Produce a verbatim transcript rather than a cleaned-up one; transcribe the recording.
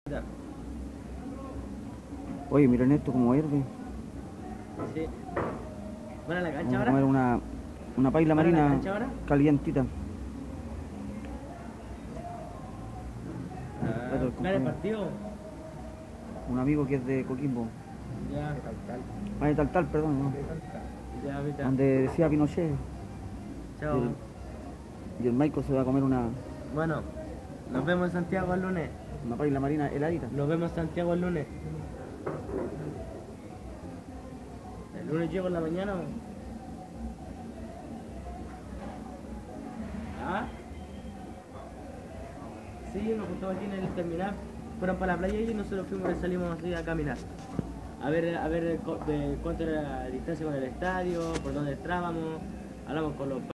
Ya. Oye, miren esto como hierve. Sí. ¿Van a la cancha Vamos a ahora? comer una, una paila ¿Van a la marina cancha ahora? calientita. Ah, Plato del ¿plan el compañero. partido? Un amigo que es de Coquimbo. Ya. Ah, de Taltal, perdón, ¿no? Ya, ahorita. Donde decía Pinochet. Y Chao. el, y el Michael se va a comer una, Bueno, nos vemos en Santiago el lunes. una paila marina heladita. Nos vemos en Santiago el lunes. El lunes llego en la mañana. ¿Ah? Sí, nos juntamos aquí en el terminal. Fueron para la playa y nosotros fuimos y salimos así a caminar. A ver, a ver co- de cuánto era la distancia con el estadio, por dónde entrábamos. Hablamos con los